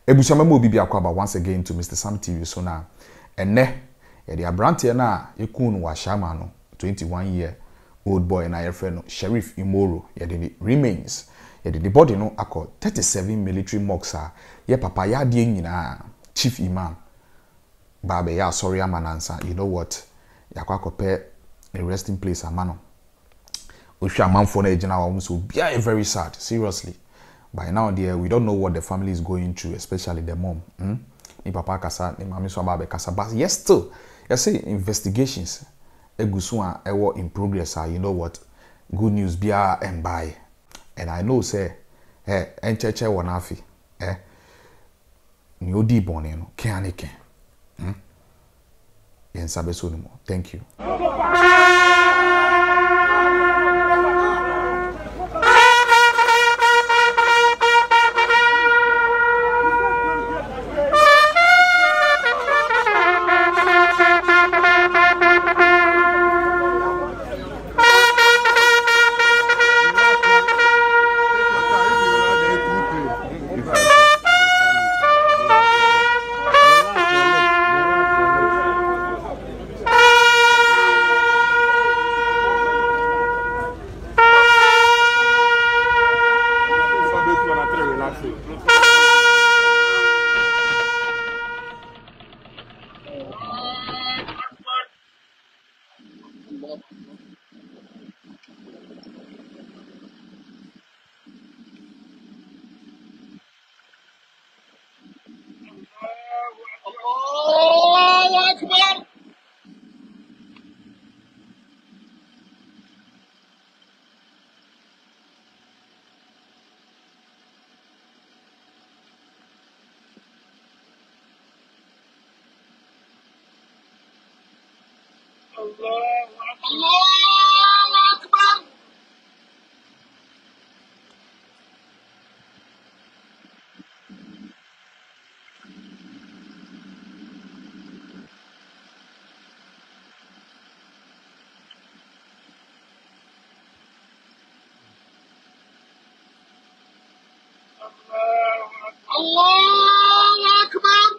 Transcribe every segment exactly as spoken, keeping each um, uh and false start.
Ebushama mo bibi akwaba once again to Mister Sam T V so na enne ye de abrante na yekun wa shama no twenty-one year old boy na yefre no Sherrif Imoro ye de remains ye de body no akọ thirty-seven military mosque ye papa ya de nyina chief imam baba ya sorry amanansa you know what yakwa akọpe a resting place amano ohwa amanfo na ejina wa so bia very sad seriously. By now, dear, we don't know what the family is going through, especially the mom. Hmm? Ni papa kasa, ni mami so ababe kasa. But yes, still, you see, investigations, egusua, ewo in progress. You know what? Good news, bia and buy. And I know, say, eh, encheche wanafi, eh, ni odi bone no, ke anike. Hmm? Yen sabe so no more. Thank you. Allah Akbar.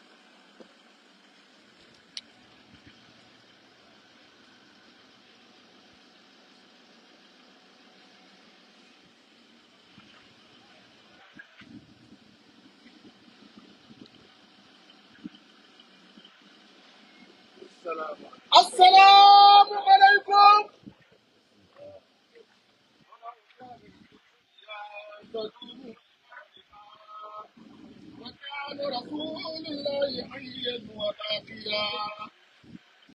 Assalamu alaikum. وكان رسول الله حيا وباقيا